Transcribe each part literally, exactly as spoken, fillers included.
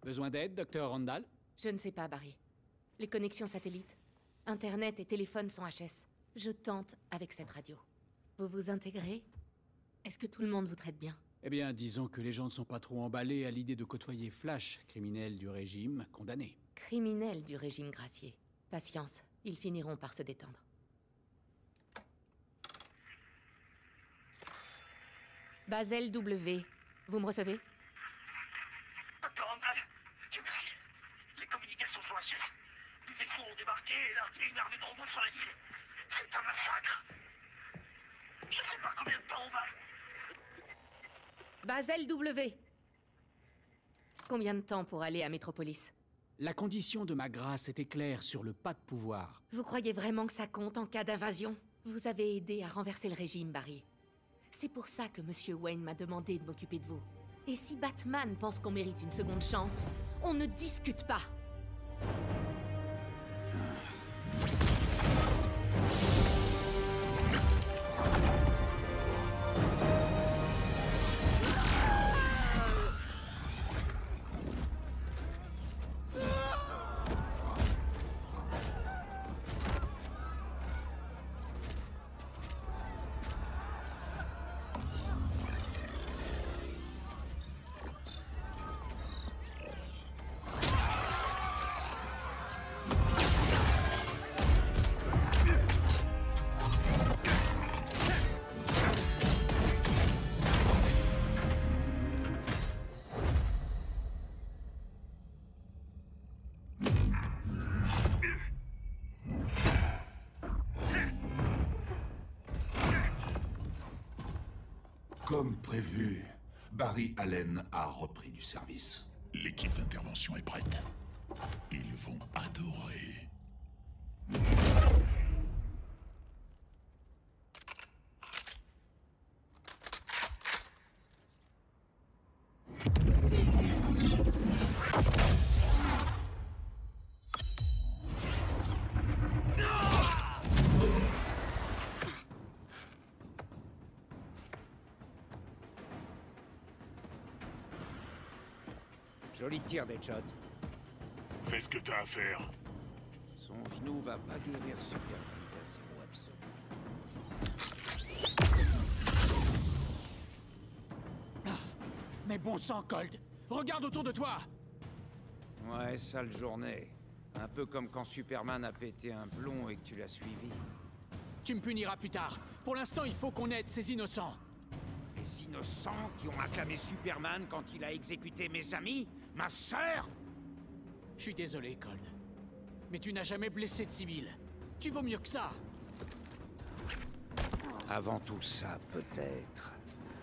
Besoin d'aide, docteur Randall? Je ne sais pas, Barry. Les connexions satellites, Internet et téléphone sont H S. Je tente avec cette radio. Vous vous intégrez? Est-ce que tout le monde vous traite bien? Eh bien, disons que les gens ne sont pas trop emballés à l'idée de côtoyer Flash, criminel du régime, condamné. Criminels du régime gracié. Patience, ils finiront par se détendre. Basel W, vous me recevez? Docteur Randall, Dieu merci. Les communications sont H S. Des fous ont débarqué et largué une armée de robots sur la ville. C'est un massacre. Je sais pas combien de temps on va. Basel W. Combien de temps pour aller à Metropolis? La condition de ma grâce était claire sur le pas de pouvoir. Vous croyez vraiment que ça compte en cas d'invasion? Vous avez aidé à renverser le régime, Barry. C'est pour ça que Monsieur Wayne m'a demandé de m'occuper de vous. Et si Batman pense qu'on mérite une seconde chance, on ne discute pas. Comme prévu, Barry Allen a repris du service. L'équipe d'intervention est prête. Ils vont adorer. Joli tir, Deadshot. Fais ce que t'as à faire. Son genou va pas guérir super vite à zéro absolu. Ah, mais bon sang, Cold! Regarde autour de toi! Ouais, sale journée. Un peu comme quand Superman a pété un plomb et que tu l'as suivi. Tu me puniras plus tard. Pour l'instant, il faut qu'on aide ces innocents. Les innocents qui ont acclamé Superman quand il a exécuté mes amis? Ma sœur? Je suis désolé, Cold. Mais tu n'as jamais blessé de civil. Tu vaux mieux que ça. Avant tout ça, peut-être.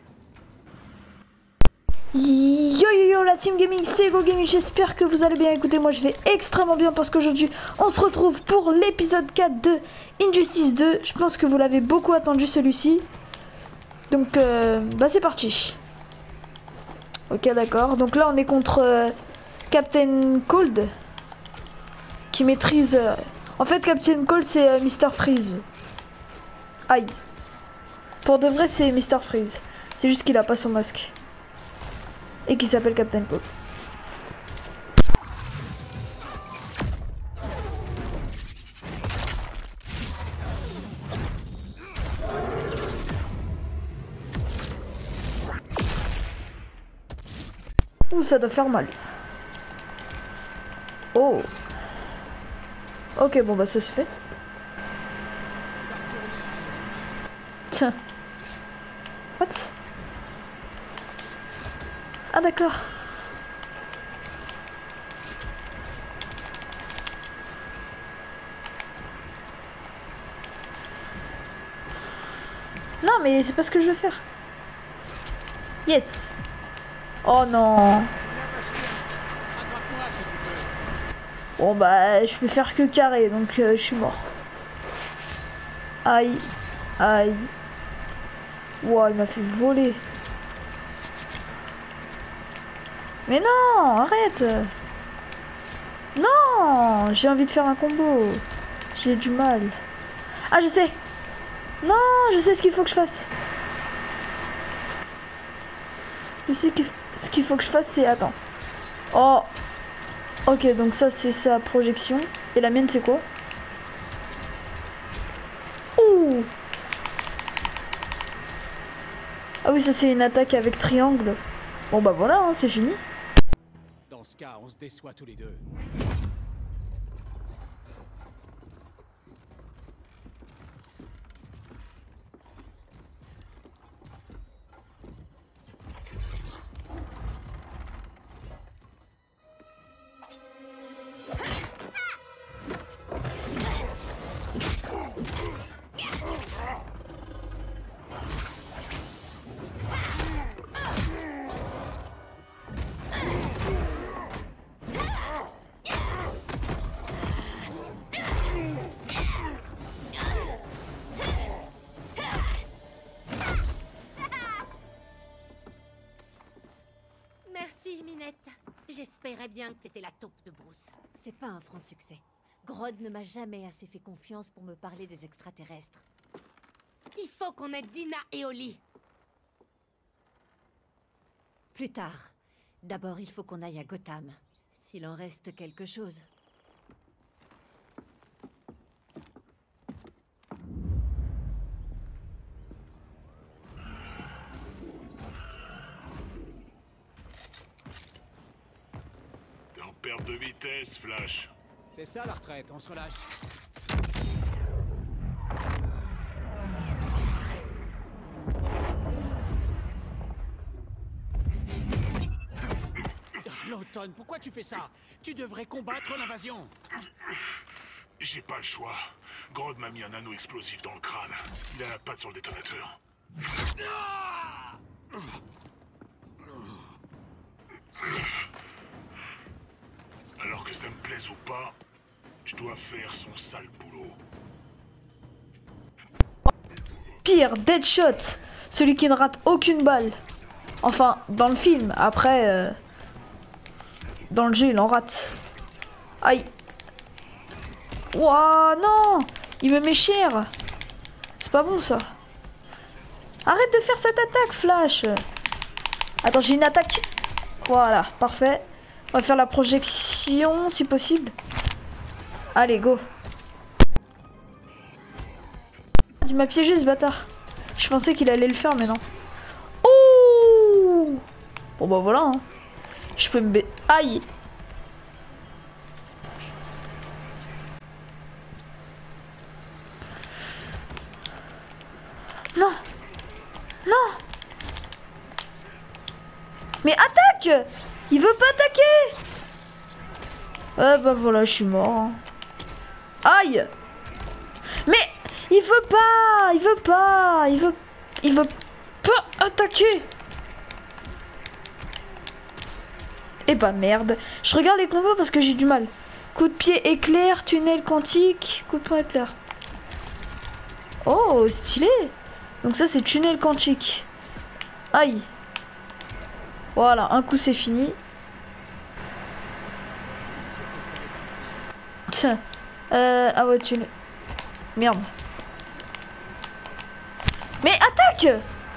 Yo yo yo la team gaming, c'est GoGaming, j'espère que vous allez bien. Écoutez, moi je vais extrêmement bien parce qu'aujourd'hui on se retrouve pour l'épisode quatre de Injustice deux. Je pense que vous l'avez beaucoup attendu celui-ci. Donc euh, bah c'est parti. Ok, d'accord, donc là on est contre euh, Captain Cold qui maîtrise euh... en fait Captain Cold c'est euh, Mister Freeze. Aïe. Pour de vrai c'est Mister Freeze. C'est juste qu'il a pas son masque. Et qui s'appelle Captain Cold. Ouh, ça doit faire mal. Oh. Ok, bon bah ça se fait. Tiens. What? Ah d'accord. Non mais c'est pas ce que je veux faire. Yes. Oh non. Bon bah je peux faire que carré donc euh, je suis mort. Aïe. Aïe. Wow, il m'a fait voler. Mais non, arrête. Non, j'ai envie de faire un combo. J'ai du mal. Ah, je sais. Non, je sais ce qu'il faut que je fasse. Je sais que ce qu'il faut que je fasse, c'est... Attends. Oh, Ok, donc ça c'est sa projection. Et la mienne c'est quoi? Ouh. Ah oui, ça c'est une attaque avec triangle. Bon bah voilà, hein, c'est fini. Dans ce cas, on se déçoit tous les deux. Merci, Minette. J'espérais bien que t'étais la taupe de Bruce. C'est pas un franc succès. Grodd ne m'a jamais assez fait confiance pour me parler des extraterrestres. Il faut qu'on aide Dina et Oli. Plus tard. D'abord, il faut qu'on aille à Gotham. S'il en reste quelque chose. T'es en perte de vitesse, Flash. C'est ça la retraite, on se relâche. Lawton, pourquoi tu fais ça? Tu devrais combattre l'invasion. J'ai pas le choix. Grodd m'a mis un anneau explosif dans le crâne. Il a la patte sur le détonateur. Alors que ça me plaise ou pas, je dois faire son sale boulot. Pire, Deadshot, celui qui ne rate aucune balle. Enfin, dans le film, après... Euh... Dans le jeu, il en rate. Aïe. Ouah, non. Il me met cher. C'est pas bon, ça. Arrête de faire cette attaque, Flash. Attends, j'ai une attaque. Voilà, parfait. On va faire la projection, si possible. Allez, go. Il m'a piégé, ce bâtard. Je pensais qu'il allait le faire, mais non. Ouh. Bon, bah voilà, hein. Je peux me ba... Aïe. Non. Non. Mais attaque. Il veut pas attaquer. Ah bah voilà, je suis mort. Hein. Aïe. Mais il veut pas. Il veut pas. Il veut... Il veut pas attaquer. Eh bah merde. Je regarde les combos parce que j'ai du mal. Coup de pied éclair, tunnel quantique, coup de poing éclair. Oh, stylé. Donc ça c'est tunnel quantique. Aïe. Voilà, un coup c'est fini. Tiens. Euh, ah ouais, tunnel. Merde. Mais attaque!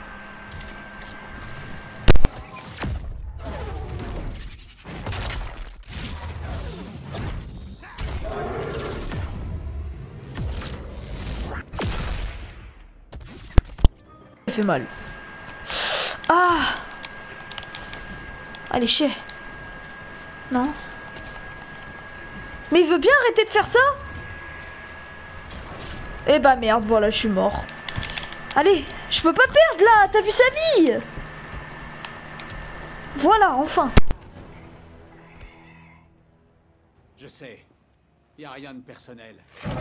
Ça fait mal. Ah! Allez, chier. Non. Mais il veut bien arrêter de faire ça? Eh bah merde, voilà, je suis mort. Allez, je peux pas perdre là, t'as vu sa vie? Voilà, enfin. Je sais. Y a rien de personnel.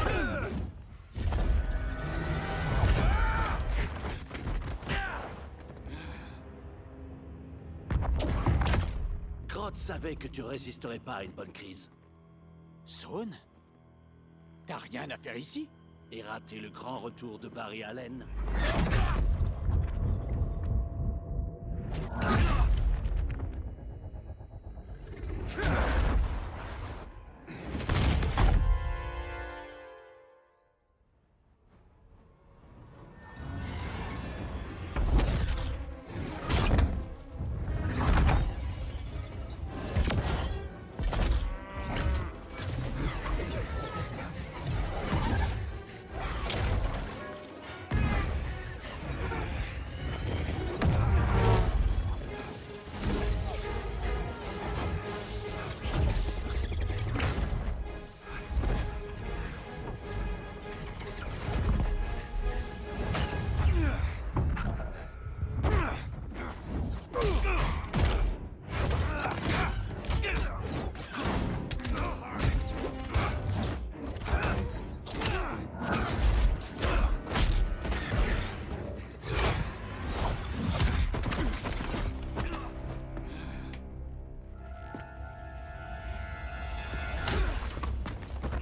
Grodd savait que tu résisterais pas à une bonne crise. Zone? T'as rien à faire ici? Et rater le grand retour de Barry Allen.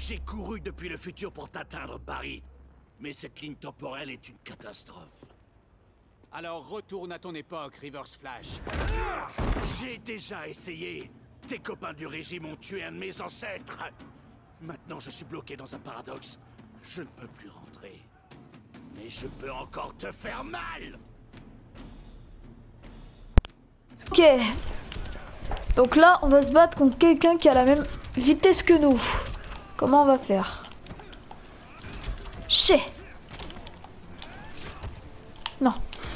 J'ai couru depuis le futur pour t'atteindre, Barry. Mais cette ligne temporelle est une catastrophe. Alors retourne à ton époque, Reverse Flash. J'ai déjà essayé. Tes copains du régime ont tué un de mes ancêtres. Maintenant, je suis bloqué dans un paradoxe. Je ne peux plus rentrer. Mais je peux encore te faire mal. Ok. Donc là, on va se battre contre quelqu'un qui a la même vitesse que nous. Comment on va faire? Chais. Non.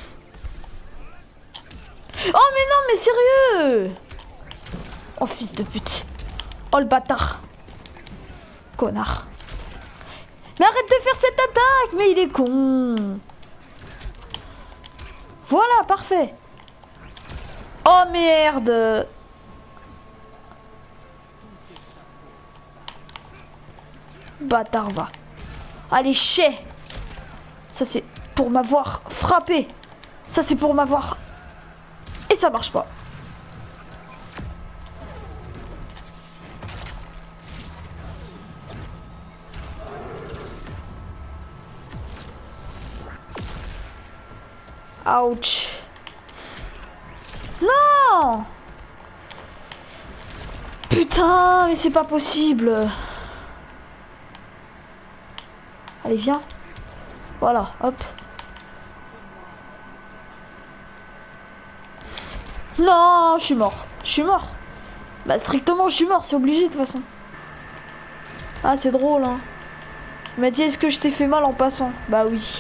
Oh mais non, mais sérieux! Oh fils de pute. Oh le bâtard. Connard. Mais arrête de faire cette attaque! Mais il est con. Voilà, parfait. Oh merde. Bâtard va. Allez, chais. Ça c'est pour m'avoir frappé. Ça c'est pour m'avoir... Et ça marche pas. Ouch. Non. Putain, mais c'est pas possible. Allez, viens. Voilà, hop. Non, je suis mort. Je suis mort. Bah, strictement, je suis mort. C'est obligé, de toute façon. Ah, c'est drôle, hein. Il m'a dit, est-ce que je t'ai fait mal en passant? Bah oui.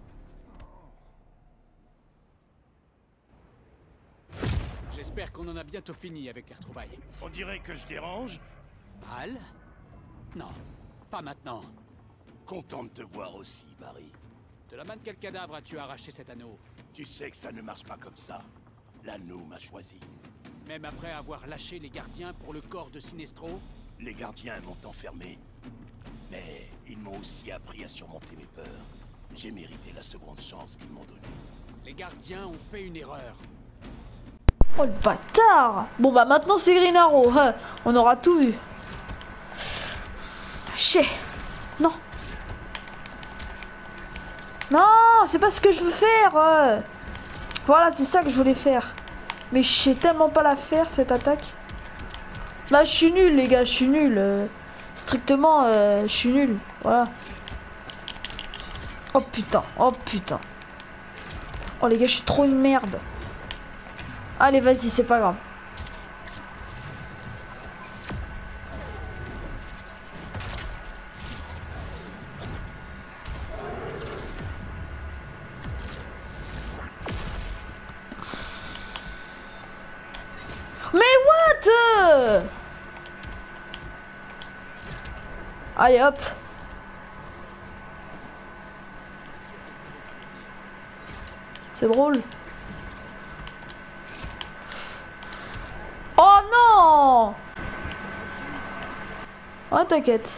J'espère qu'on en a bientôt fini avec les retrouvailles. On dirait que je dérange. Al? Non, pas maintenant. Content de te voir aussi, Barry. De la main de quel cadavre as-tu arraché cet anneau? Tu sais que ça ne marche pas comme ça. L'anneau m'a choisi. Même après avoir lâché les gardiens pour le corps de Sinestro? Les gardiens m'ont enfermé. Mais ils m'ont aussi appris à surmonter mes peurs. J'ai mérité la seconde chance qu'ils m'ont donnée. Les gardiens ont fait une erreur. Oh le bâtard. Bon bah maintenant c'est Green Arrow, hein. On aura tout vu. Chier. Non. Non, c'est pas ce que je veux faire. euh. Voilà, c'est ça que je voulais faire. Mais je sais tellement pas la faire cette attaque. Bah je suis nul les gars, je suis nul. euh. Strictement, euh, je suis nul. Voilà. Oh putain, oh putain. Oh les gars, je suis trop une merde. Allez, vas-y, c'est pas grave. Mais what? Allez, hop. C'est drôle. Oh non! Oh t'inquiète.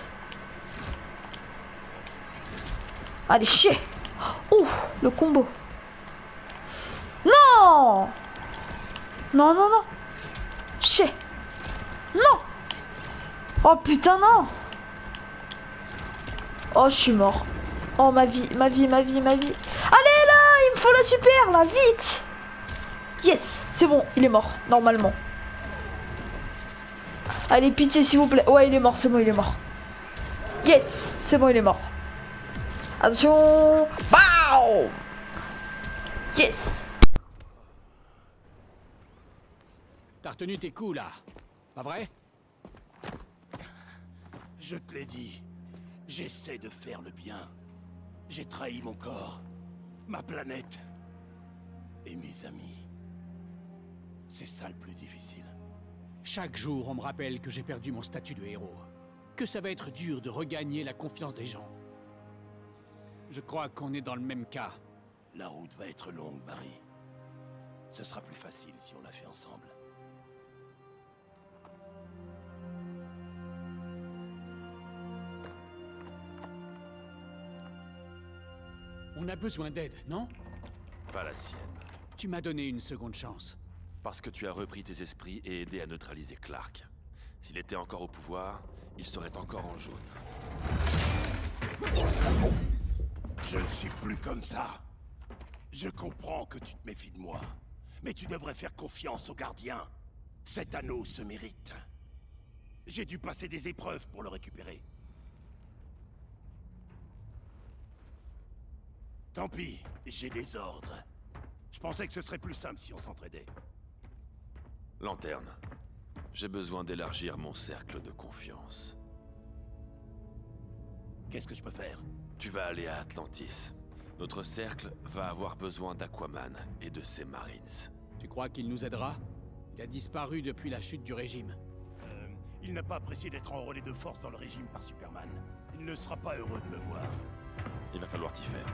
Allez, chier. Ouh, le combo. Non! Non, non, non. Chier. Non! Oh putain, non! Oh, je suis mort. Oh, ma vie, ma vie, ma vie, ma vie. Allez, là! Il me faut la super, là, vite! Yes! C'est bon, il est mort, normalement. Allez, pitié, s'il vous plaît. Ouais, il est mort, c'est bon, il est mort. Yes! C'est bon, il est mort. Attention! Bow! Yes! T'as retenu tes coups, là. Pas vrai? Je te l'ai dit. J'essaie de faire le bien. J'ai trahi mon corps, ma planète et mes amis. C'est ça le plus difficile. Chaque jour, on me rappelle que j'ai perdu mon statut de héros. Que ça va être dur de regagner la confiance des gens. Je crois qu'on est dans le même cas. La route va être longue, Barry. Ce sera plus facile si on la fait ensemble. On a besoin d'aide, non? Pas la sienne. Tu m'as donné une seconde chance. Parce que tu as repris tes esprits et aidé à neutraliser Clark. S'il était encore au pouvoir, il serait encore en jaune. Je ne suis plus comme ça. Je comprends que tu te méfies de moi. Mais tu devrais faire confiance aux gardiens. Cet anneau se mérite. J'ai dû passer des épreuves pour le récupérer. Tant pis, j'ai des ordres. Je pensais que ce serait plus simple si on s'entraidait. Lanterne, j'ai besoin d'élargir mon cercle de confiance. Qu'est-ce que je peux faire? Tu vas aller à Atlantis. Notre cercle va avoir besoin d'Aquaman et de ses Marines. Tu crois qu'il nous aidera? Il a disparu depuis la chute du régime. Euh, il n'a pas apprécié d'être enrôlé de force dans le régime par Superman. Il ne sera pas heureux de me voir. Il va falloir t'y faire.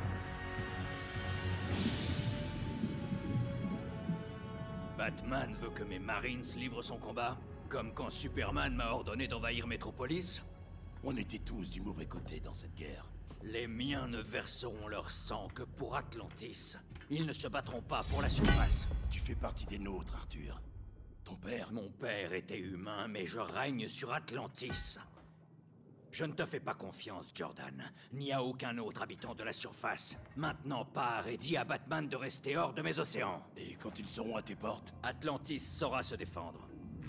Batman veut que mes Marines livrent son combat? Comme quand Superman m'a ordonné d'envahir Metropolis? On était tous du mauvais côté dans cette guerre. Les miens ne verseront leur sang que pour Atlantis. Ils ne se battront pas pour la surface. Tu fais partie des nôtres, Arthur. Ton père... Mon père était humain, mais je règne sur Atlantis. Je ne te fais pas confiance, Jordan, ni à aucun autre habitant de la surface. Maintenant, pars et dis à Batman de rester hors de mes océans. Et quand ils seront à tes portes? Atlantis saura se défendre.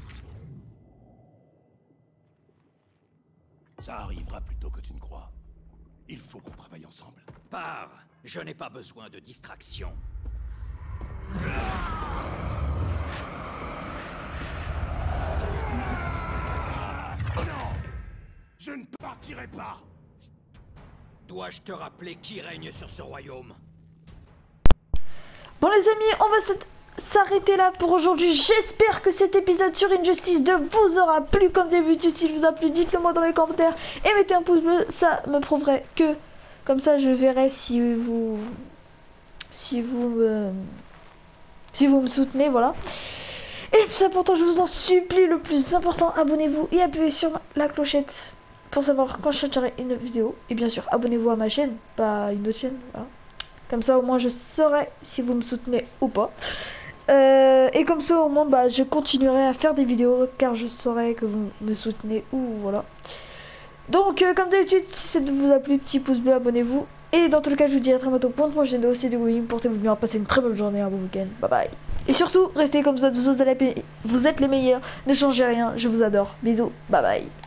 Ça arrivera plus tôt que tu ne crois. Il faut qu'on travaille ensemble. Pars, je n'ai pas besoin de distraction. Non! Je ne partirai pas! Dois-je te rappeler qui règne sur ce royaume? Bon les amis, on va s'arrêter là pour aujourd'hui. J'espère que cet épisode sur Injustice deux vous aura plu. Comme d'habitude, s'il vous a plu, dites-le moi dans les commentaires et mettez un pouce bleu, ça me prouverait que comme ça je verrai si vous si vous me si vous me soutenez, voilà. Et le plus important, je vous en supplie, le plus important, abonnez-vous et appuyez sur la clochette pour savoir quand je sortirai une vidéo. Et bien sûr, abonnez-vous à ma chaîne, pas une autre chaîne, voilà. Comme ça au moins je saurai si vous me soutenez ou pas. Euh, et comme ça au moins bah, je continuerai à faire des vidéos car je saurai que vous me soutenez ou voilà. Donc euh, comme d'habitude, si ça vous a plu, petit pouce bleu, abonnez-vous. Et dans tous les cas, je vous dis à très bientôt pour une prochaine vidéo. C'était William, portez-vous bien, passez une très bonne journée, un bon week-end, bye bye. Et surtout, restez comme ça, vous êtes les meilleurs, ne changez rien, je vous adore. Bisous, bye bye.